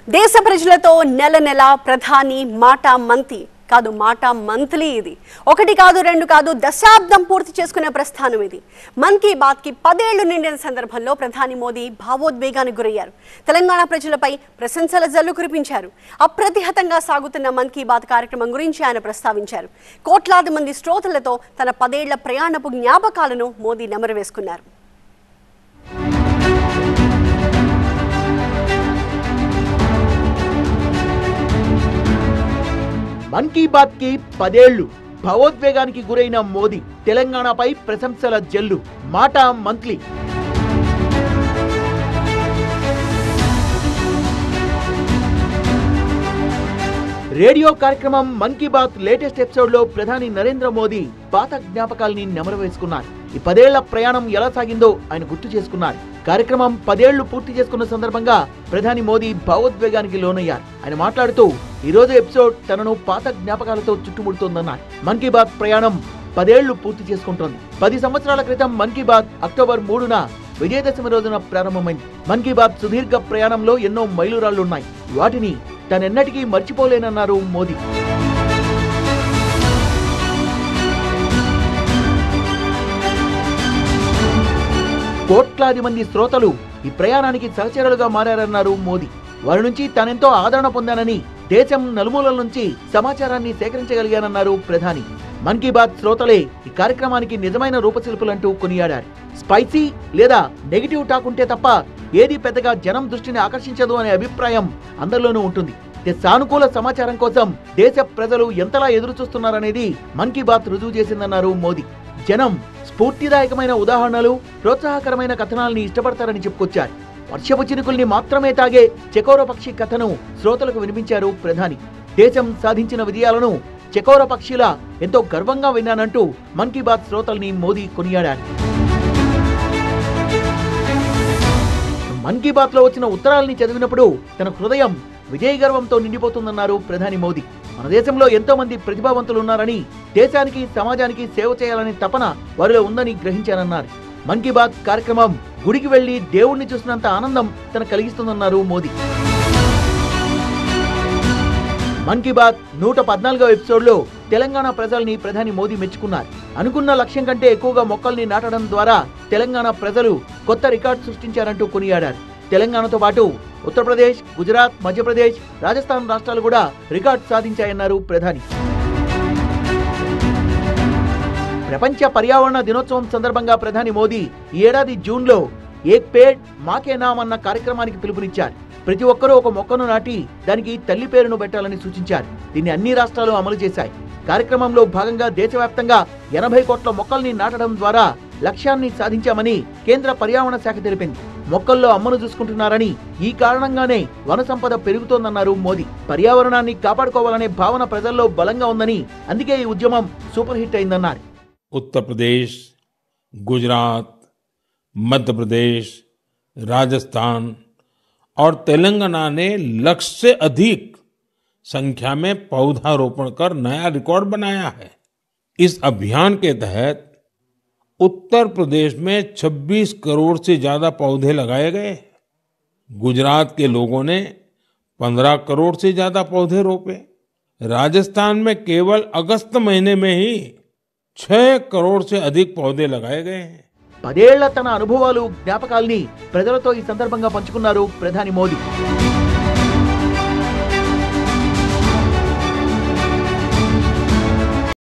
దేశ ప్రజలతో నెల నెల ప్రధాని మాట మంతి కాదు మాట మంత్లీ ఇది ఒకటి కాదు రెండు కాదు దశాబ్దం పూర్తి చేసుకునే ప్రస్థానం ఇది. మన్ కీ బాత్ కి 10 ఏళ్లు నిండిన సందర్భంలో ప్రధాని మోదీ భావోద్వేగానికి గురయ్యారు. తెలంగాణ ప్రజలపై ప్రశంసల జల్లు కురిపించారు. అప్రతిహతంగా సాగుతున్న మన్ కీ బాత్ కార్యక్రమం గురించి ఆయన ప్రస్తావించారు. కోట్లాది మంది శ్రోతలతో తన 10 ఏళ్ల ప్రయాణపు జ్ఞాపకాలను మోదీ నెమరువేసుకున్నారు. మన్ కీ బాత్ కి 10 ఏళ్లు భావోద్వేగానికి గురైన మోదీ తెలంగాణపై ప్రశంసల జల్లు మాట మంత్లీ. రేడియో కార్యక్రమం Mann Ki bath latest episode లో ప్రధాని నరేంద్ర మోదీ పాత జ్ఞాపకాల్ని నెమరువేసుకున్నారు. ఈ 10 ఏళ్ల ప్రయాణం ఎలా సాగిందో ఆయన గుర్తు చేసుకున్నారు. కార్యక్రమం 10 ఏళ్లు పూర్తి చేసుకున్న సందర్భంగా ప్రధాని మోదీ భావోద్వేగానికి లోనయ్యారు. ఆయన మాట్లాడుతూ ఈ రోజు ఎపిసోడ్ తనను పాత జ్ఞాపకాలతో చుట్టుముడుతోందన్నారు. మన్ కీ బాత్ ప్రయాణం 10 ఏళ్లు పూర్తి చేసుకుంటోంది. 10 సంవత్సరాల క్రితం మన్ కీ బాత్ అక్టోబర్ 3న విజయదశమి రోజున ప్రారంభమైంది. మన్ కీ బాత్ సుదీర్ఘ ప్రయాణంలో ఎన్నో మైలురాళ్లున్నాయి. వాటిని తనెన్నటికీ మర్చిపోలేనన్నారు మోదీ. కోట్లాది మంది శ్రోతలు ఈ ప్రయాణానికి సహచరులుగా మారారన్నారు మోదీ. వారి నుంచి తానెంతో ఆదరణ పొందానని, దేశం నలుమూలల నుంచి సమాచారాన్ని సేకరించగలిగానన్నారు ప్రధాని. మన్ కీ బాత్ శ్రోతలే ఈ కార్యక్రమానికి నిజమైన రూపశిల్పులంటూ కొనియాడారు. స్పైసీ లేదా నెగిటివ్ టాక్ ఉంటే తప్ప ఏది పెద్దగా జనం దృష్టిని ఆకర్షించదు అనే అభిప్రాయం అందరిలోనూ ఉంటుంది. సానుకూల సమాచారం కోసం దేశ ప్రజలు ఎంతలా ఎదురు చూస్తున్నారనేది మన్ కీ బాత్ రుజువు చేసిందన్నారు మోదీ. జనం స్ఫూర్తిదాయకమైన ఉదాహరణలు, ప్రోత్సాహకరమైన కథనాల్ని ఇష్టపడతారని చెప్పుకొచ్చారు. వర్షపు చినుకుల్ని మాత్రమే తాగే చకోర పక్షి కథను శ్రోతలకు వినిపించారు ప్రధాని. దేశం సాధించిన విజయాలను చకోర పక్షిలా ఎంతో గర్వంగా విన్నానంటూ మన్ కీ బాత్ శ్రోతల్ని మోదీ కొనియాడారు. మన్ కీ బాత్ లో వచ్చిన ఉత్తరాల్ని చదివినప్పుడు తన హృదయం విజయ గర్వంతో నిండిపోతుందన్నారు ప్రధాని మోదీ. మన దేశంలో ఎంతో మంది ప్రతిభావంతులు ఉన్నారని, దేశానికి సమాజానికి సేవ చేయాలనే తపన వారిలో ఉందని గ్రహించానన్నారు. మన్ కీ బాత్ కార్యక్రమం గుడికి వెళ్లి దేవుణ్ణి చూసినంత ఆనందం తనకు కలిగిస్తుందన్నారు మోదీ. మన్ కీ బాత్ 114వ ఎపిసోడ్లో తెలంగాణ ప్రజల్ని ప్రధాని మోదీ మెచ్చుకున్నారు. అనుకున్న లక్ష్యం కంటే ఎక్కువగా మొక్కల్ని నాటడం ద్వారా తెలంగాణ ప్రజలు కొత్త రికార్డు సృష్టించారంటూ కొనియాడారు. తెలంగాణతో పాటు ఉత్తరప్రదేశ్, గుజరాత్, మధ్యప్రదేశ్, రాజస్థాన్ రాష్ట్రాలు కూడా రికార్డు సాధించాయన్నారు ప్రధాని. ప్రపంచ పర్యావరణ దినోత్సవం సందర్భంగా ప్రధాని మోదీ ఈ ఏడాది జూన్లో ఏక్ పేడ్ మాకే నామ్ అన్న కార్యక్రమానికి పిలుపునిచ్చారు. ప్రతి ఒక్కరూ ఒక మొక్కను నాటి దానికి తల్లి పేరును పెట్టాలని సూచించారు. దీన్ని అన్ని రాష్ట్రాలు అమలు చేశాయి. కార్యక్రమంలో భాగంగా దేశవ్యాప్తంగా 80 కోట్ల మొక్కల్ని నాటడం ద్వారా లక్ష్యాన్ని సాధించామని కేంద్ర పర్యావరణ శాఖ తెలిపింది. మొక్కల్లో అమ్మను చూసుకుంటున్నారని, ఈ కారణంగానే వన సంపద పెరుగుతోందన్నారు మోదీ. పర్యావరణాన్ని కాపాడుకోవాలనే భావన ప్రజల్లో బలంగా ఉందని, అందుకే ఈ ఉద్యమం సూపర్ హిట్ అయిందన్నారు. उत्तर प्रदेश, गुजरात, मध्य प्रदेश, राजस्थान और तेलंगाना ने लक्ष्य से अधिक संख्या में पौधारोपण कर नया रिकॉर्ड बनाया है. इस अभियान के तहत उत्तर प्रदेश में 26 करोड़ से ज्यादा पौधे लगाए गए. गुजरात के लोगों ने 15 करोड़ से ज्यादा पौधे रोपे. राजस्थान में केवल अगस्त महीने में ही 6 करोड़ से अधिक पौधे लगाए गए हैं. 10 ఏళ్ల తన అనుభవాలు, జ్ఞాపకాల్ని ప్రజలతో ఈ సందర్భంగా పంచుకున్నారు ప్రధాని మోదీ.